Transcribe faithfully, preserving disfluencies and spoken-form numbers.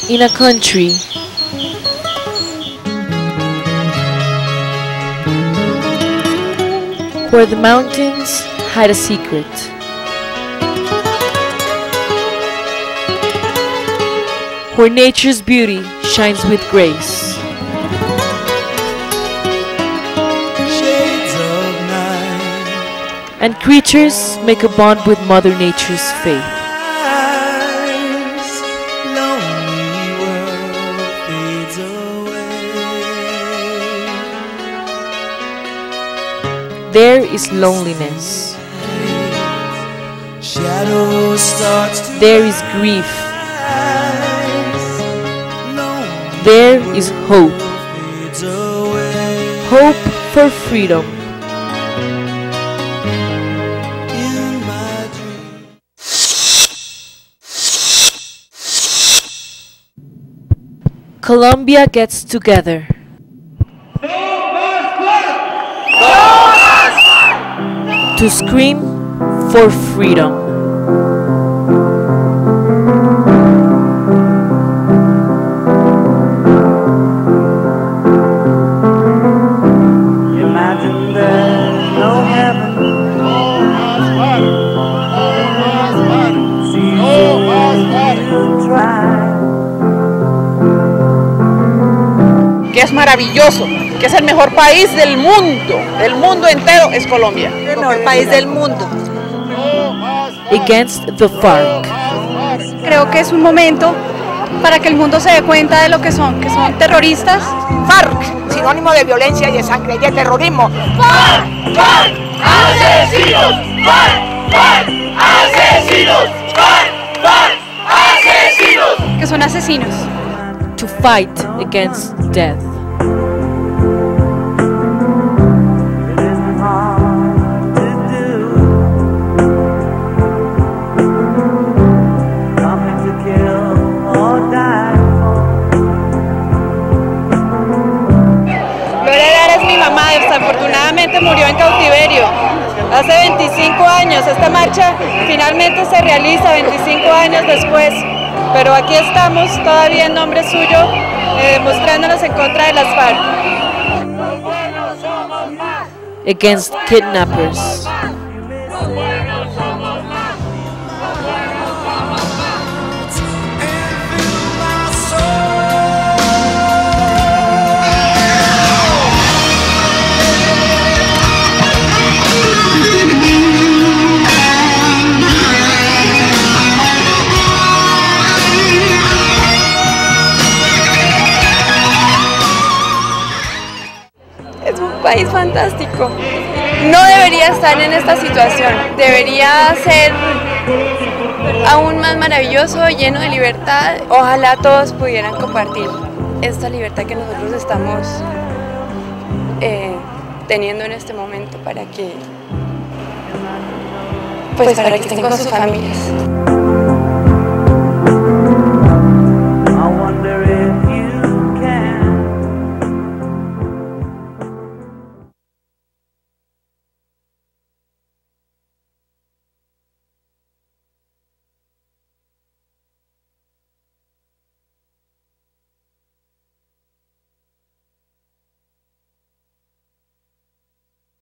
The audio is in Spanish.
In a country where the mountains had a secret, where nature's beauty shines with grace, shades of night, and creatures make a bond with Mother Nature's faith. eyes, lonely world fades away. There is loneliness, Shadow starts to there is grief, rise, lonely there is hope, fades away. hope for freedom. In my dream. Colombia gets together to scream for freedom. Imagine there's no heaven. See you try. Que es maravilloso, que es el mejor país del mundo, del mundo entero es Colombia. El mejor país del mundo. Against the FARC. Creo que es un momento para que el mundo se dé cuenta de lo que son, que son terroristas. FARC, sinónimo de violencia y de sangre y de terrorismo. ¡FARC! ¡FARC! ¡Asesinos! ¡FARC! ¡FARC! ¡Asesinos! ¡FARC! ¡FARC! ¡Asesinos! Que son asesinos. To fight against death. It isn't hard to do. Nothing to kill or die for. Gloria Lara es mi mamá, desafortunadamente murió en cautiverio hace veinticinco años. Esta marcha finalmente se realiza veinticinco años después, pero aquí estamos todavía en nombre suyo, eh, mostrándonos en contra de las FARC. Against kidnappers. Es un país fantástico. No debería estar en esta situación. Debería ser aún más maravilloso, lleno de libertad. Ojalá todos pudieran compartir esta libertad que nosotros estamos eh, teniendo en este momento para que, pues, para que estén con sus familias.